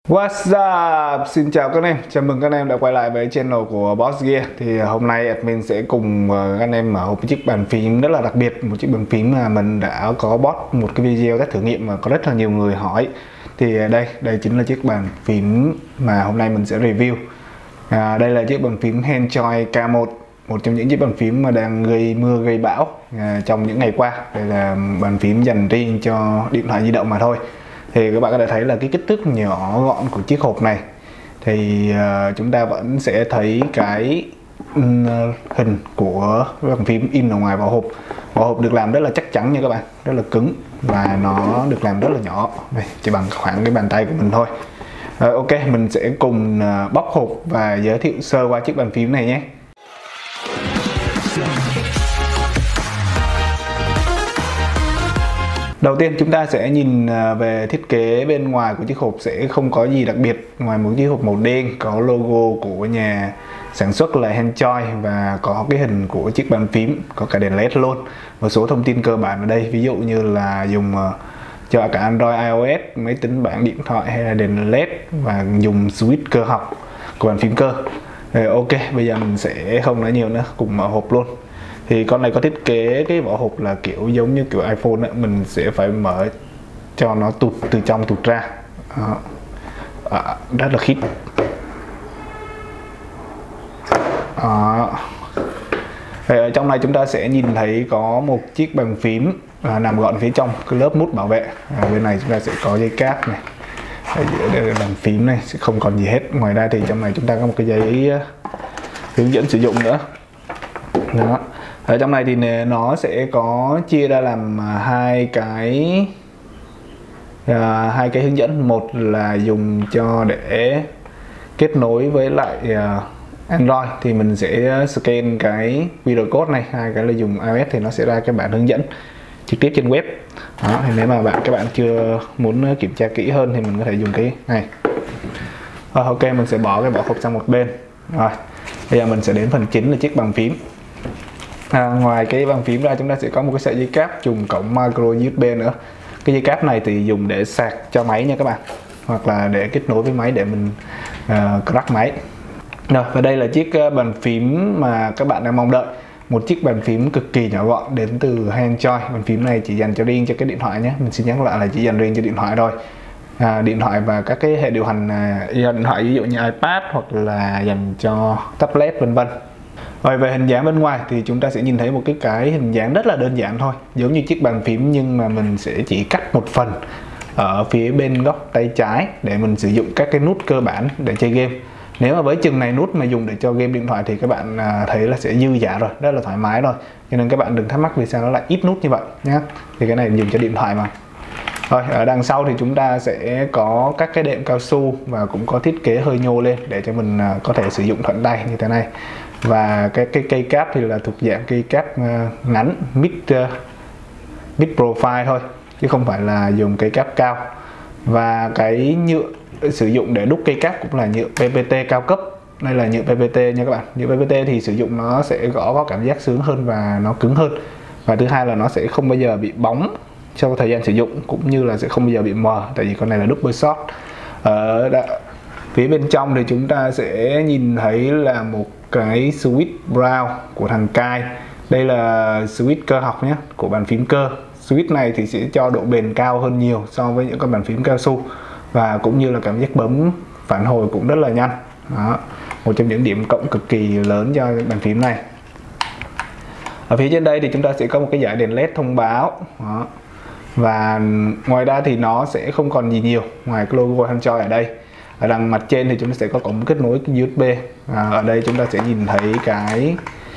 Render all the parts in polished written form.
What's up? Xin chào các em, chào mừng các em đã quay lại với channel của Boss Gear. Thì hôm nay admin sẽ cùng các anh em mở một chiếc bàn phím rất là đặc biệt. Một chiếc bàn phím mà mình đã có post một cái video test thử nghiệm mà có rất là nhiều người hỏi. Thì đây chính là chiếc bàn phím mà hôm nay mình sẽ review. Đây là chiếc bàn phím Handjoy K1, một trong những chiếc bàn phím mà đang gây mưa gây bão trong những ngày qua. Đây là bàn phím dành riêng cho điện thoại di động mà thôi. Thì các bạn có thể thấy là cái kích thước nhỏ gọn của chiếc hộp này. Thì chúng ta vẫn sẽ thấy cái hình của bàn phím in ở ngoài vỏ hộp. Vỏ hộp được làm rất là chắc chắn nha các bạn, rất là cứng và nó được làm rất là nhỏ. Đây, chỉ bằng khoảng cái bàn tay của mình thôi. Ok, mình sẽ cùng bóc hộp và giới thiệu sơ qua chiếc bàn phím này nhé. Đầu tiên chúng ta sẽ nhìn về thiết kế bên ngoài của chiếc hộp, sẽ không có gì đặc biệt ngoài một chiếc hộp màu đen có logo của nhà sản xuất là Handjoy và có cái hình của chiếc bàn phím, có cả đèn LED luôn. Một số thông tin cơ bản ở đây, ví dụ như là dùng cho cả Android, iOS, máy tính bảng, điện thoại hay là đèn LED và dùng switch cơ học của bàn phím cơ. Ok, bây giờ mình sẽ không nói nhiều nữa, cùng mở hộp luôn. Thì con này có thiết kế cái vỏ hộp là kiểu giống như kiểu iPhone ấy. Mình sẽ phải mở cho nó tụt từ trong tụt ra. Rất là khít. Ở trong này chúng ta sẽ nhìn thấy có một chiếc bàn phím nằm gọn phía trong cái lớp mút bảo vệ. Bên này chúng ta sẽ có dây cáp này. Ở giữa đây là bàn phím này, sẽ không còn gì hết. Ngoài ra thì trong này chúng ta có một cái giấy hướng dẫn sử dụng nữa. Đó. Ở trong này thì nó sẽ có chia ra làm hai cái hướng dẫn. Một là dùng cho để kết nối với lại Android thì mình sẽ scan cái QR code này. Hai cái là dùng iOS thì nó sẽ ra cái bản hướng dẫn trực tiếp trên web. Đó, thì nếu mà các bạn chưa muốn kiểm tra kỹ hơn thì mình có thể dùng cái này. Ok, mình sẽ bỏ cái vỏ hộp sang một bên. Rồi, bây giờ mình sẽ đến phần chính là chiếc bàn phím. Ngoài cái bàn phím ra chúng ta sẽ có một cái sợi dây cáp trùng cổng micro USB nữa. Cái dây cáp này thì dùng để sạc cho máy nha các bạn, hoặc là để kết nối với máy để mình crack máy. Rồi, và đây là chiếc bàn phím mà các bạn đang mong đợi. Một chiếc bàn phím cực kỳ nhỏ gọn đến từ Handjoy. Bàn phím này chỉ dành cho riêng cho cái điện thoại nhé. Mình xin nhắc lại là chỉ dành riêng cho điện thoại thôi. Điện thoại và các cái hệ điều hành điện thoại ví dụ như iPad hoặc là dành cho tablet vân vân. Rồi về hình dáng bên ngoài thì chúng ta sẽ nhìn thấy một cái hình dáng rất là đơn giản thôi, giống như chiếc bàn phím, nhưng mà mình sẽ chỉ cắt một phần ở phía bên góc tay trái để mình sử dụng các cái nút cơ bản để chơi game. Nếu mà với chừng này nút mà dùng để cho game điện thoại thì các bạn thấy là sẽ dư dả rồi, rất là thoải mái rồi. Cho nên các bạn đừng thắc mắc vì sao nó lại ít nút như vậy nhé. Thì cái này dùng cho điện thoại mà. Rồi ở đằng sau thì chúng ta sẽ có các cái đệm cao su và cũng có thiết kế hơi nhô lên để cho mình có thể sử dụng thuận tay như thế này. Và cái cây cáp thì là thuộc dạng cây cáp ngắn mid profile thôi, chứ không phải là dùng cây cáp cao. Và cái nhựa sử dụng để đúc cây cáp cũng là nhựa PPT cao cấp. Đây là nhựa PPT nha các bạn. Nhựa PPT thì sử dụng nó sẽ gõ có cảm giác sướng hơn và nó cứng hơn. Và thứ hai là nó sẽ không bao giờ bị bóng trong thời gian sử dụng, cũng như là sẽ không bao giờ bị mờ, tại vì con này là double shot. Ở phía bên trong thì chúng ta sẽ nhìn thấy là một cái switch brown của thằng Kai. Đây là switch cơ học nhé, của bàn phím cơ. Switch này thì sẽ cho độ bền cao hơn nhiều so với những con bàn phím cao su, và cũng như là cảm giác bấm phản hồi cũng rất là nhanh. Đó, một trong những điểm cộng cực kỳ lớn cho bàn phím này. Ở phía trên đây thì chúng ta sẽ có một cái dải đèn LED thông báo. Đó. Và ngoài ra thì nó sẽ không còn gì nhiều ngoài cái logo Handjoy ở đây. Ở đằng mặt trên thì chúng ta sẽ có cổng kết nối USB. Ở đây chúng ta sẽ nhìn thấy cái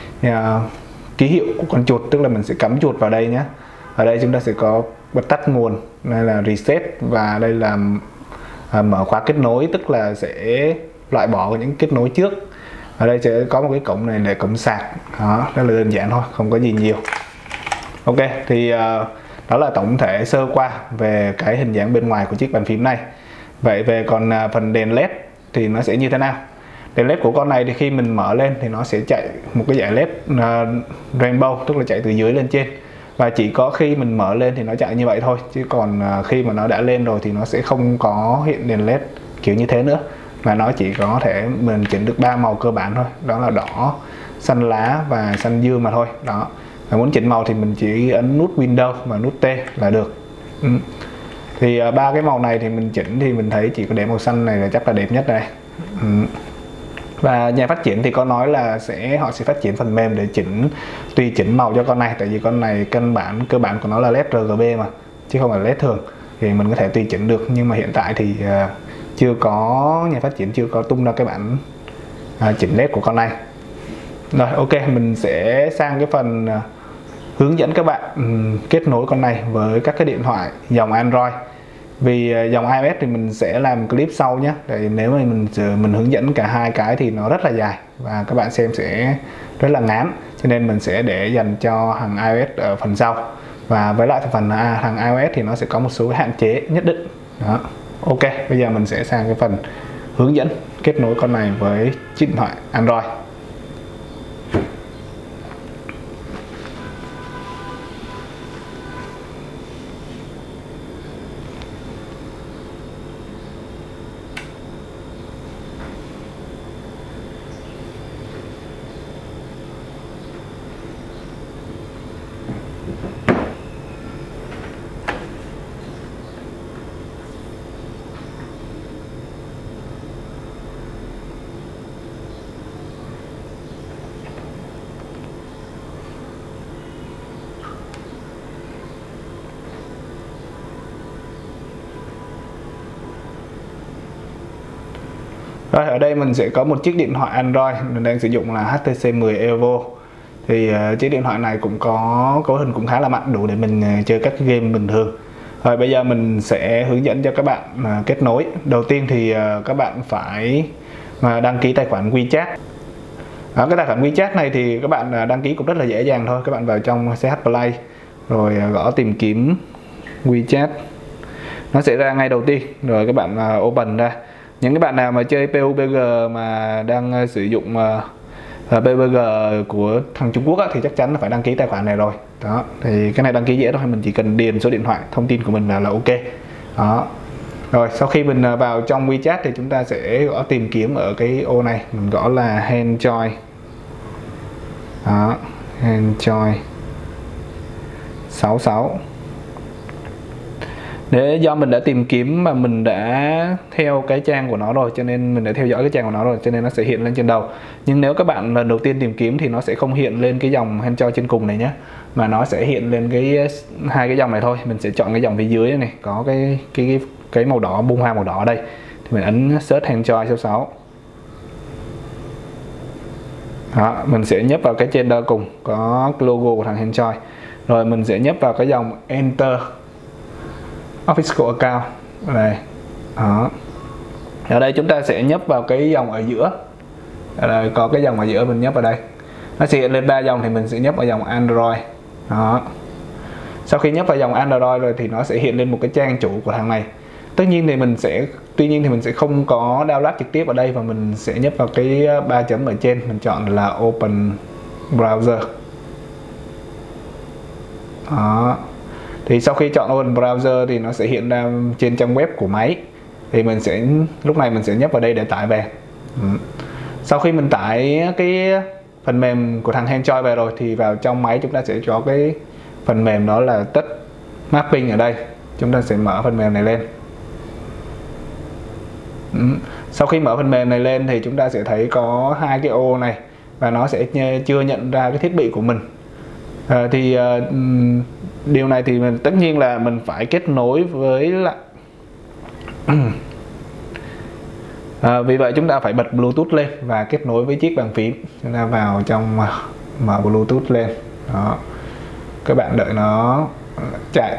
ký hiệu của con chuột, tức là mình sẽ cắm chuột vào đây nhé. Ở đây chúng ta sẽ có bật tắt nguồn, đây là reset, và đây là mở khóa kết nối, tức là sẽ loại bỏ những kết nối trước. Ở đây sẽ có một cái cổng này để cổng sạc. Đó, rất là đơn giản thôi, không có gì nhiều. Ok, thì đó là tổng thể sơ qua về cái hình dáng bên ngoài của chiếc bàn phím này. Vậy về còn phần đèn LED thì nó sẽ như thế nào? Đèn LED của con này thì khi mình mở lên thì nó sẽ chạy một cái dải LED rainbow, tức là chạy từ dưới lên trên. Và chỉ có khi mình mở lên thì nó chạy như vậy thôi, chứ còn khi mà nó đã lên rồi thì nó sẽ không có hiện đèn LED kiểu như thế nữa, mà nó chỉ có thể mình chỉnh được 3 màu cơ bản thôi, đó là đỏ, xanh lá và xanh dương mà thôi. Đó, và muốn chỉnh màu thì mình chỉ ấn nút Windows và nút T là được. Thì ba cái màu này thì mình chỉnh thì mình thấy chỉ có để màu xanh này là chắc là đẹp nhất này. Và nhà phát triển thì có nói là họ sẽ phát triển phần mềm để tùy chỉnh màu cho con này, tại vì con này cơ bản của nó là LED RGB mà, chứ không phải LED thường, thì mình có thể tùy chỉnh được. Nhưng mà hiện tại thì nhà phát triển chưa có tung ra cái bản chỉnh LED của con này. Rồi, ok, mình sẽ sang cái phần hướng dẫn các bạn kết nối con này với các cái điện thoại dòng Android. Vì dòng iOS thì mình sẽ làm clip sau nhé. Tại nếu mà mình hướng dẫn cả hai cái thì nó rất là dài và các bạn xem sẽ rất là ngán, cho nên mình sẽ để dành cho hàng iOS ở phần sau. Và với lại phần hàng iOS thì nó sẽ có một số hạn chế nhất định. Đó. Ok, bây giờ mình sẽ sang cái phần hướng dẫn kết nối con này với chiếc điện thoại Android. Rồi, ở đây mình sẽ có một chiếc điện thoại Android mình đang sử dụng là HTC 10 Evo. Thì chiếc điện thoại này cũng có cấu hình cũng khá là mạnh, đủ để mình chơi các game bình thường. Rồi bây giờ mình sẽ hướng dẫn cho các bạn kết nối. Đầu tiên thì các bạn phải đăng ký tài khoản WeChat. Cái tài khoản WeChat này thì các bạn đăng ký cũng rất là dễ dàng thôi. Các bạn vào trong CH Play rồi gõ tìm kiếm WeChat, nó sẽ ra ngay đầu tiên, rồi các bạn open ra. Những cái bạn nào mà chơi PUBG mà đang sử dụng PUBG của thằng Trung Quốc á, thì chắc chắn là phải đăng ký tài khoản này rồi. Đó, thì cái này đăng ký dễ thôi, mình chỉ cần điền số điện thoại, thông tin của mình là ok. Đó. Rồi sau khi mình vào trong WeChat thì chúng ta sẽ gõ tìm kiếm ở cái ô này, mình gõ là Henjoy. Đó, Henjoy 66. Do mình đã tìm kiếm mà mình đã theo cái trang của nó rồi, cho nên mình đã theo dõi cái trang của nó rồi, cho nên nó sẽ hiện lên trên đầu. Nhưng nếu các bạn lần đầu tiên tìm kiếm thì nó sẽ không hiện lên cái dòng Henjoy trên cùng này nhé, mà nó sẽ hiện lên hai cái dòng này thôi. Mình sẽ chọn cái dòng phía dưới này, có cái màu đỏ, bông hoa màu đỏ ở đây, thì mình ấn search Henjoy 66. Đó, mình sẽ nhấp vào cái trên đó cùng có logo của thằng Henjoy, rồi mình sẽ nhấp vào cái dòng Enter Official Account đây. Đó. Ở đây chúng ta sẽ nhấp vào cái dòng ở giữa. Ở đây có cái dòng ở giữa, mình nhấp vào đây, nó sẽ hiện lên 3 dòng, thì mình sẽ nhấp vào dòng Android. Đó. Sau khi nhấp vào dòng Android rồi thì nó sẽ hiện lên một cái trang chủ của thằng này. Tuy nhiên thì mình sẽ không có download trực tiếp ở đây, và mình sẽ nhấp vào cái 3 chấm ở trên, mình chọn là Open Browser. Đó. Thì sau khi chọn Open Browser thì nó sẽ hiện ra trên trang web của máy, thì lúc này mình sẽ nhấp vào đây để tải về. Sau khi mình tải cái phần mềm của thằng Henjoy về rồi thì vào trong máy chúng ta sẽ có cái phần mềm đó là Touch Mapping. Ở đây chúng ta sẽ mở phần mềm này lên. Sau khi mở phần mềm này lên thì chúng ta sẽ thấy có hai cái ô này, và nó sẽ chưa nhận ra cái thiết bị của mình. Điều này thì tất nhiên là mình phải kết nối với lại vì vậy chúng ta phải bật Bluetooth lên và kết nối với chiếc bàn phím. Chúng ta vào trong mở Bluetooth lên. Đó, các bạn đợi nó chạy.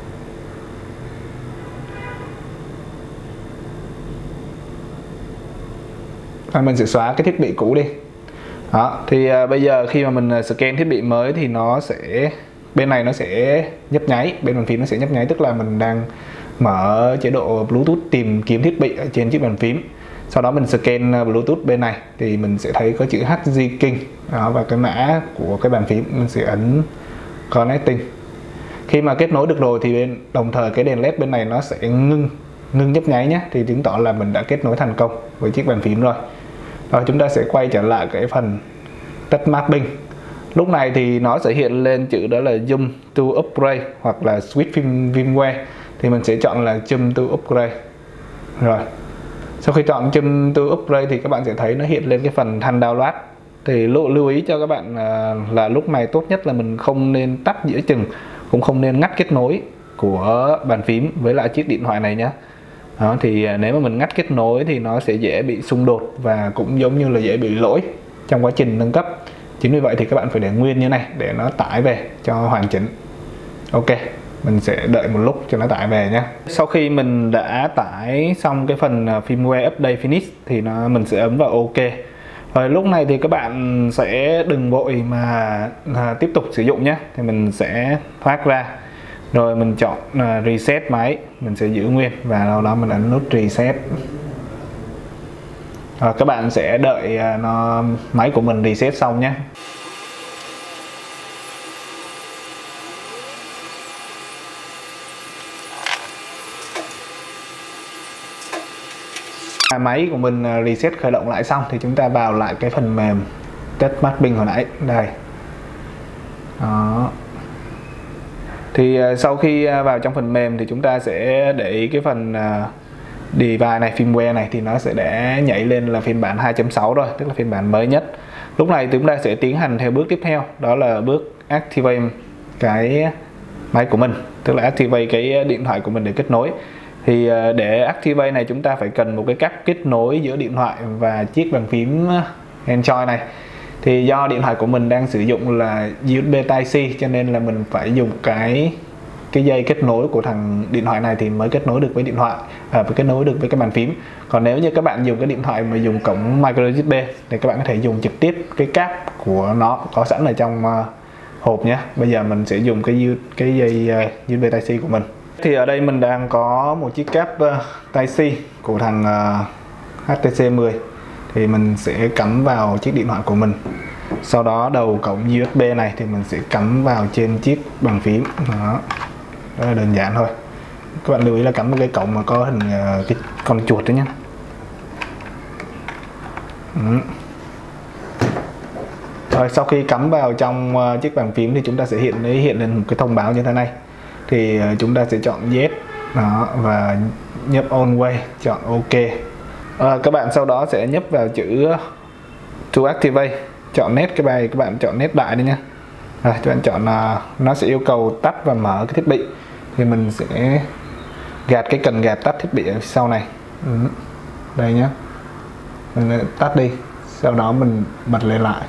Và mình sẽ xóa cái thiết bị cũ đi. Đó, thì bây giờ khi mà mình scan thiết bị mới thì bên này nó sẽ nhấp nháy, bên bàn phím nó sẽ nhấp nháy, tức là mình đang mở chế độ Bluetooth tìm kiếm thiết bị ở trên chiếc bàn phím. Sau đó mình scan Bluetooth bên này thì mình sẽ thấy có chữ HJKing đó, và cái mã của cái bàn phím, mình sẽ ấn Connecting. Khi mà kết nối được rồi thì đồng thời cái đèn LED bên này nó sẽ ngưng ngưng nhấp nháy nhé, thì chứng tỏ là mình đã kết nối thành công với chiếc bàn phím rồi. Rồi chúng ta sẽ quay trở lại cái phần touch mapping. Lúc này thì nó sẽ hiện lên chữ đó là Jump to Upgrade hoặc là Switch firmware, thì mình sẽ chọn là Jump to Upgrade. Rồi sau khi chọn Jump to Upgrade thì các bạn sẽ thấy nó hiện lên cái phần thanh download. Thì lưu ý cho các bạn là lúc này tốt nhất là mình không nên tắt giữa chừng, cũng không nên ngắt kết nối của bàn phím với lại chiếc điện thoại này nhé. Đó, thì nếu mà mình ngắt kết nối thì nó sẽ dễ bị xung đột và cũng giống như là dễ bị lỗi trong quá trình nâng cấp. Chính vì vậy thì các bạn phải để nguyên như này để nó tải về cho hoàn chỉnh. Ok, mình sẽ đợi một lúc cho nó tải về nhé. Sau khi mình đã tải xong cái phần firmware update finish thì mình sẽ ấn vào OK. Rồi lúc này thì các bạn sẽ đừng vội mà tiếp tục sử dụng nhé. Thì mình sẽ thoát ra. Rồi mình chọn reset máy, mình sẽ giữ nguyên và sau đó mình ấn nút reset. Rồi các bạn sẽ đợi máy của mình reset xong nhé. Máy của mình reset khởi động lại xong thì chúng ta vào lại cái phần mềm touch mapping hồi nãy đây. Đó. Thì sau khi vào trong phần mềm thì chúng ta sẽ để ý cái phần device này, firmware này thì nó sẽ đã nhảy lên là phiên bản 2.6 rồi, tức là phiên bản mới nhất. Lúc này chúng ta sẽ tiến hành theo bước tiếp theo, đó là bước activate cái máy của mình, tức là activate cái điện thoại của mình để kết nối. Thì để activate này chúng ta phải cần một cái cáp kết nối giữa điện thoại và chiếc bàn phím Android này. Thì do điện thoại của mình đang sử dụng là USB Type-C cho nên là mình phải dùng cái dây kết nối của thằng điện thoại này thì mới kết nối được với điện thoại, mới kết nối được với cái bàn phím. Còn nếu như các bạn dùng cái điện thoại mà dùng cổng micro USB thì các bạn có thể dùng trực tiếp cái cáp của nó có sẵn ở trong hộp nhé. Bây giờ mình sẽ dùng cái dây USB Type-C của mình. Thì ở đây mình đang có một chiếc cáp Type-C của thằng HTC 10 thì mình sẽ cắm vào chiếc điện thoại của mình. Sau đó đầu cổng USB này thì mình sẽ cắm vào trên chiếc bàn phím. Đó, rất là đơn giản thôi. Các bạn lưu ý là cắm một cái cổng mà có hình cái con chuột đấy nhé. Rồi sau khi cắm vào trong chiếc bàn phím thì chúng ta sẽ hiện lên một cái thông báo như thế này. Thì chúng ta sẽ chọn Yes. Đó, và nhấp On Way, chọn OK. Các bạn sau đó sẽ nhấp vào chữ To Activate, chọn nét các bạn chọn nét đại đi nha. Rồi các bạn chọn nó sẽ yêu cầu tắt và mở cái thiết bị, thì mình sẽ gạt cái cần gạt tắt thiết bị ở sau này. Đây nhé, mình tắt đi, sau đó mình bật lên lại.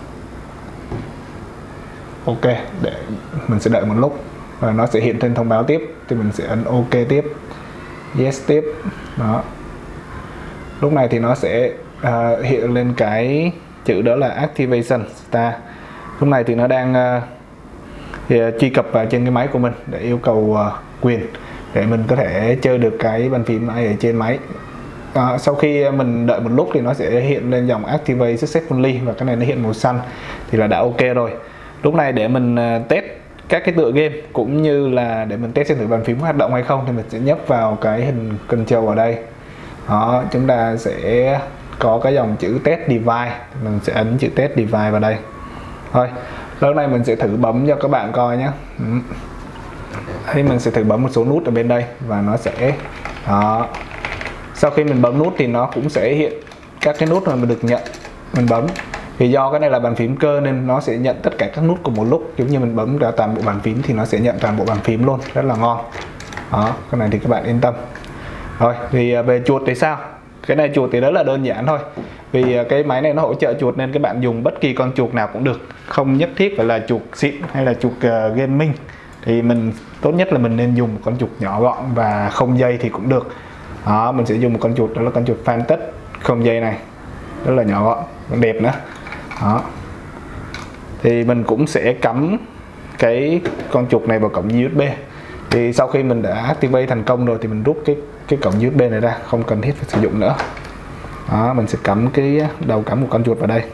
Ok, để mình sẽ đợi một lúc và nó sẽ hiện thêm thông báo tiếp, thì mình sẽ ấn OK tiếp, Yes tiếp. Đó, lúc này thì nó sẽ hiện lên cái chữ đó là Activation Start. Lúc này thì nó đang truy cập vào trên cái máy của mình để yêu cầu quyền để mình có thể chơi được cái bàn phím này ở trên máy. Sau khi mình đợi một lúc thì nó sẽ hiện lên dòng Activate Successfully và cái này nó hiện màu xanh thì là đã OK rồi. Lúc này để mình test các cái tựa game cũng như là để mình test xem thử bàn phím hoạt động hay không thì mình sẽ nhấp vào cái hình control ở đây. Đó, chúng ta sẽ có cái dòng chữ Test Device, mình sẽ ấn chữ Test Device vào đây. Thôi, lúc này mình sẽ thử bấm cho các bạn coi nhé. Thì mình sẽ thử bấm một số nút ở bên đây và nó sẽ đó. Sau khi mình bấm nút thì nó cũng sẽ hiện các cái nút mà mình được nhận. Mình bấm thì do cái này là bàn phím cơ nên nó sẽ nhận tất cả các nút cùng một lúc, giống như mình bấm ra toàn bộ bàn phím thì nó sẽ nhận toàn bộ bàn phím luôn, rất là ngon. Đó, cái này thì các bạn yên tâm. Rồi, thì về chuột thì sao? Cái này chuột thì rất là đơn giản thôi. Vì cái máy này nó hỗ trợ chuột nên các bạn dùng bất kỳ con chuột nào cũng được, không nhất thiết phải là chuột xịn hay là chuột gaming. Thì mình tốt nhất là mình nên dùng một con chuột nhỏ gọn và không dây thì cũng được. Đó, mình sẽ dùng một con chuột đó là con chuột Phantech không dây này, rất là nhỏ gọn, còn đẹp nữa. Đó, thì mình cũng sẽ cắm cái con chuột này vào cổng USB. Thì sau khi mình đã activate thành công rồi thì mình rút cái cổng USB này ra, không cần thiết phải sử dụng nữa. Đó, mình sẽ cắm cái đầu cắm một con chuột vào đây.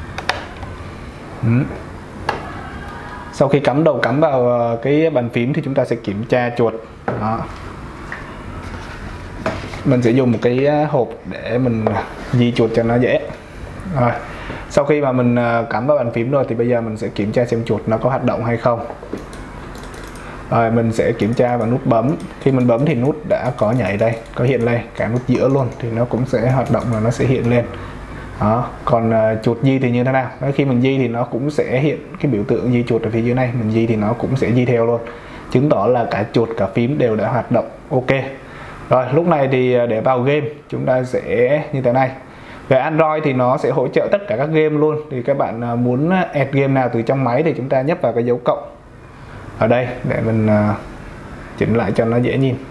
Sau khi cắm đầu cắm vào cái bàn phím thì chúng ta sẽ kiểm tra chuột. Đó. mình sẽ dùng một cái hộp để mình di chuột cho nó dễ. Rồi sau khi mà mình cắm vào bàn phím rồi thì bây giờ mình sẽ kiểm tra xem chuột nó có hoạt động hay không. Rồi mình sẽ kiểm tra bằng nút bấm. Khi mình bấm thì nút đã có nhảy đây, có hiện lên cả nút giữa luôn thì nó cũng sẽ hoạt động và nó sẽ hiện lên. Đó. Còn chuột di thì như thế nào? Đó, khi mình di thì nó cũng sẽ hiện cái biểu tượng di chuột ở phía dưới này, mình di thì nó cũng sẽ di theo luôn, chứng tỏ là cả chuột cả phím đều đã hoạt động ok. Rồi lúc này thì để vào game chúng ta sẽ như thế này. Về Android thì nó sẽ hỗ trợ tất cả các game luôn, thì các bạn muốn add game nào từ trong máy thì chúng ta nhấp vào cái dấu cộng ở đây để mình chỉnh lại cho nó dễ nhìn.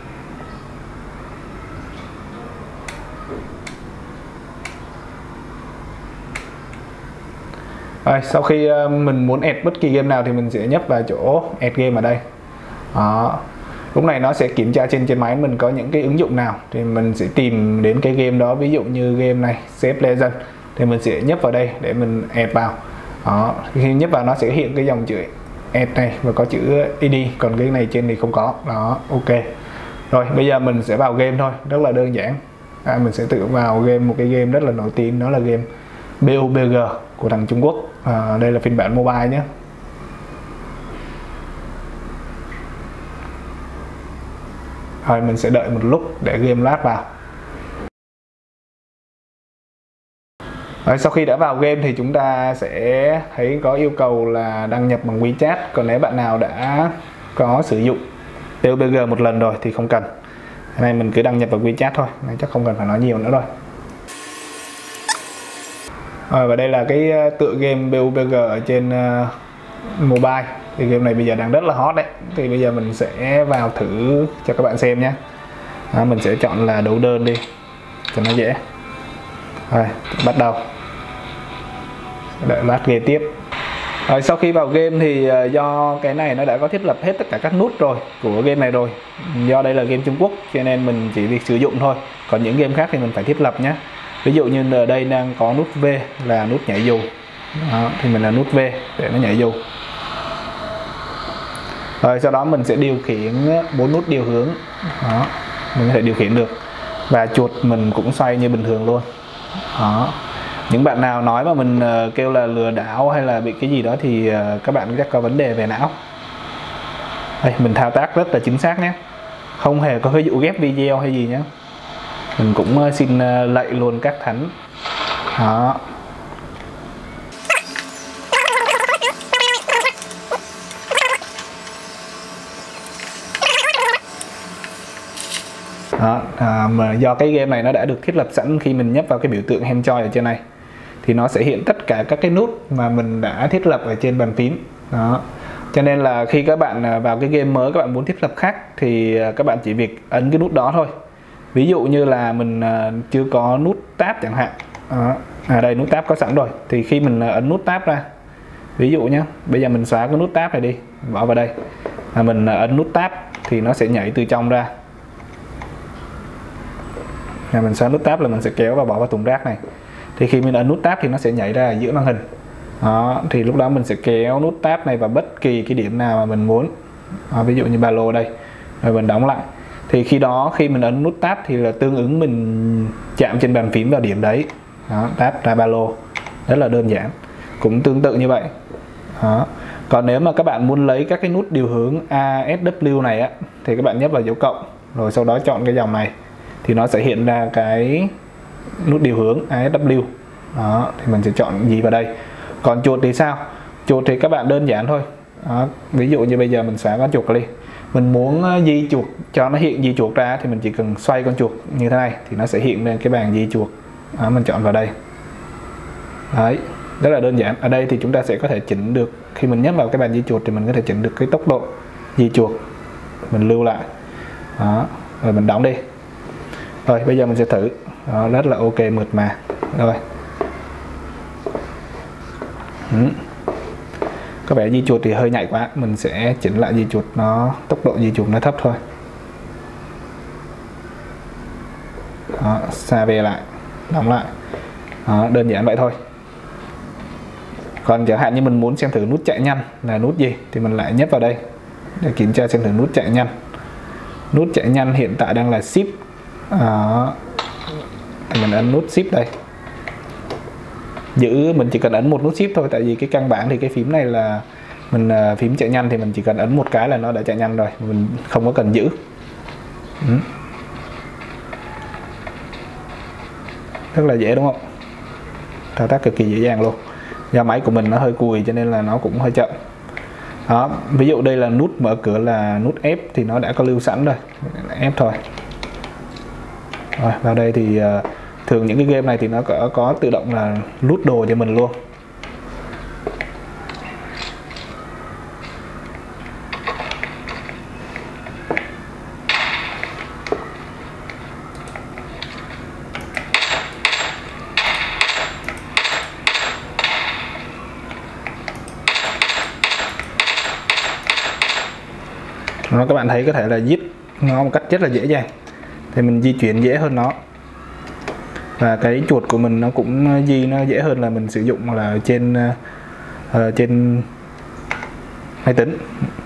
Rồi, sau khi mình muốn add bất kỳ game nào thì mình sẽ nhấp vào chỗ add game ở đây. Đó. Lúc này nó sẽ kiểm tra trên máy mình có những cái ứng dụng nào thì mình sẽ tìm đến cái game đó. Ví dụ như game này Save Legend thì mình sẽ nhấp vào đây để mình add vào. Đó. Khi nhấp vào nó sẽ hiện cái dòng chữ add này và có chữ ID, còn cái này trên thì không có. Đó, ok. Rồi bây giờ mình sẽ vào game thôi, rất là đơn giản. Mình sẽ tự vào game, một cái game rất là nổi tiếng, đó là game PUBG của thằng Trung Quốc. Đây là phiên bản mobile nhé. Rồi mình sẽ đợi một lúc để game load vào. Rồi, sau khi đã vào game thì chúng ta sẽ thấy có yêu cầu là đăng nhập bằng WeChat. Còn nếu bạn nào đã có sử dụng PUBG một lần rồi thì không cần. Cái này mình cứ đăng nhập vào WeChat thôi, nên chắc không cần phải nói nhiều nữa rồi. Rồi và đây là cái tựa game PUBG ở trên mobile. Thì game này bây giờ đang rất là hot đấy. Thì bây giờ mình sẽ vào thử cho các bạn xem nhé. Mình sẽ chọn là đấu đơn đi cho nó dễ. Rồi bắt đầu, đợi lát game tiếp. Rồi sau khi vào game thì do cái này nó đã có thiết lập hết tất cả các nút rồi của game này rồi. Do đây là game Trung Quốc cho nên mình chỉ việc sử dụng thôi. Còn những game khác thì mình phải thiết lập nhé. Ví dụ như ở đây đang có nút V là nút nhảy dù. Đó, thì mình là nút V để nó nhảy dù. Rồi sau đó mình sẽ điều khiển 4 nút điều hướng. Đó, mình có thể điều khiển được. Và chuột mình cũng xoay như bình thường luôn. Đó. Những bạn nào nói mà mình kêu là lừa đảo hay là bị cái gì đó thì các bạn chắc có vấn đề về não. Đây, mình thao tác rất là chính xác nhé, không hề có ví dụ ghép video hay gì nhé. Mình cũng xin lạy luôn các thánh. Đó. Đó, mà do cái game này nó đã được thiết lập sẵn, khi mình nhấp vào cái biểu tượng Handjoy ở trên này thì nó sẽ hiện tất cả các cái nút mà mình đã thiết lập ở trên bàn phím. Đó. Cho nên là khi các bạn vào cái game mới các bạn muốn thiết lập khác thì các bạn chỉ việc ấn cái nút đó thôi. Ví dụ như là mình chưa có nút tab chẳng hạn. Đó. Đây nút tab có sẵn rồi thì khi mình ấn nút tab ra, ví dụ nhé, bây giờ mình xóa cái nút tab này đi, bỏ vào đây, mình ấn nút tab thì nó sẽ nhảy từ trong ra. Mình xóa nút tab là mình sẽ kéo và bỏ vào thùng rác này. Thì khi mình ấn nút tab thì nó sẽ nhảy ra giữa màn hình. Đó, thì lúc đó mình sẽ kéo nút tab này vào bất kỳ cái điểm nào mà mình muốn. Ví dụ như ba lô đây, rồi mình đóng lại. Thì khi đó khi mình ấn nút tab thì là tương ứng mình chạm trên bàn phím vào điểm đấy. Đó, tab ra ba lô, rất là đơn giản. Cũng tương tự như vậy. Đó. Còn nếu mà các bạn muốn lấy các cái nút điều hướng A, S, W này á, thì các bạn nhấp vào dấu cộng, rồi sau đó chọn cái dòng này thì nó sẽ hiện ra cái nút điều hướng ASW. Đó, thì mình sẽ chọn gì vào đây. Còn chuột thì sao? Chuột thì các bạn đơn giản thôi. Đó, ví dụ như bây giờ mình xóa con chuột đi, mình muốn di chuột cho nó hiện di chuột ra thì mình chỉ cần xoay con chuột như thế này thì nó sẽ hiện lên cái bàn di chuột. Đó, mình chọn vào đây. Đấy, rất là đơn giản. Ở đây thì chúng ta sẽ có thể chỉnh được, khi mình nhấp vào cái bàn di chuột thì mình có thể chỉnh được cái tốc độ di chuột, mình lưu lại. Đó, rồi mình đóng đi. Rồi bây giờ mình sẽ thử. Đó, rất là ok, mượt mà. Rồi có vẻ di chuột thì hơi nhạy quá, mình sẽ chỉnh lại di chuột, nó tốc độ di chuột nó thấp thôi. Đó, xa về lại, đóng lại. Đó, đơn giản vậy thôi. Còn chẳng hạn như mình muốn xem thử nút chạy nhanh là nút gì thì mình lại nhấp vào đây để kiểm tra xem thử nút chạy nhanh. Nút chạy nhanh hiện tại đang là Shift Đó. Mình ấn nút Shift đây, giữ mình chỉ cần ấn một nút Shift thôi, tại vì cái căn bản thì cái phím này là mình phím chạy nhanh thì mình chỉ cần ấn một cái là nó đã chạy nhanh rồi, mình không có cần giữ. Rất là dễ đúng không, thao tác cực kỳ dễ dàng luôn. Do máy của mình nó hơi cùi cho nên là nó cũng hơi chậm. Đó, ví dụ đây là nút mở cửa là nút F thì nó đã có lưu sẵn rồi, F thôi. Rồi vào đây thì thường những cái game này thì nó có tự động là loot đồ cho mình luôn. Nó các bạn thấy có thể là giết nó một cách rất là dễ dàng, thì mình di chuyển dễ hơn nó, và cái chuột của mình nó cũng nó dễ hơn là mình sử dụng là trên máy tính.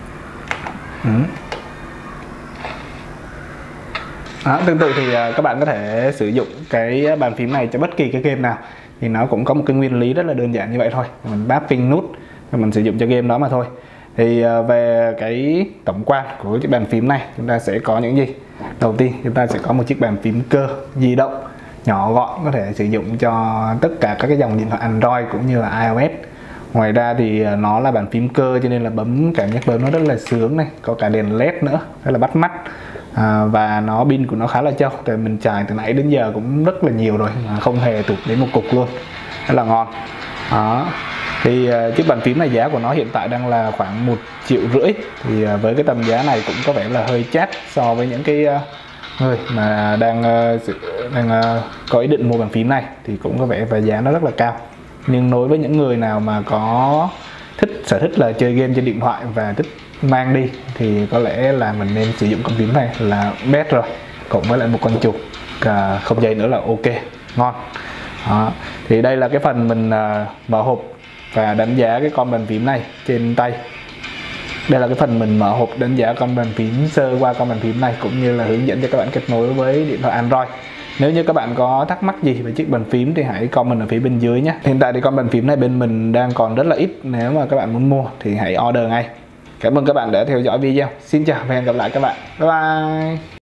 Đó, tương tự thì các bạn có thể sử dụng cái bàn phím này cho bất kỳ cái game nào, thì nó cũng có một cái nguyên lý rất là đơn giản như vậy thôi, mình mapping nút và mình sử dụng cho game đó mà thôi. Thì về cái tổng quan của chiếc bàn phím này chúng ta sẽ có những gì? Đầu tiên chúng ta sẽ có một chiếc bàn phím cơ di động nhỏ gọn, có thể sử dụng cho tất cả các cái dòng điện thoại Android cũng như là iOS. Ngoài ra thì nó là bàn phím cơ cho nên là cảm giác bấm nó rất là sướng này, có cả đèn led nữa, rất là bắt mắt. Và pin của nó khá là trâu, tại mình xài từ nãy đến giờ cũng rất là nhiều rồi mà không hề tụt đến một cục luôn, rất là ngon. Đó. Thì chiếc bàn phím này giá của nó hiện tại đang là khoảng 1,5 triệu. Thì với cái tầm giá này cũng có vẻ là hơi chát so với những cái người mà đang có ý định mua bàn phím này, thì cũng có vẻ và giá nó rất là cao. Nhưng đối với những người nào mà có sở thích là chơi game trên điện thoại và thích mang đi thì có lẽ là mình nên sử dụng con phím này là best rồi, cộng với lại một con chuột không dây nữa là ok, ngon. Đó. Thì đây là cái phần mình mở hộp và đánh giá cái con bàn phím này trên tay. Đây là cái phần mình mở hộp đánh giá con bàn phím sơ qua con bàn phím này, cũng như là hướng dẫn cho các bạn kết nối với điện thoại Android. Nếu như các bạn có thắc mắc gì về chiếc bàn phím thì hãy comment ở phía bên dưới nhé. Hiện tại thì con bàn phím này bên mình đang còn rất là ít, nếu mà các bạn muốn mua thì hãy order ngay. Cảm ơn các bạn đã theo dõi video. Xin chào và hẹn gặp lại các bạn. Bye bye.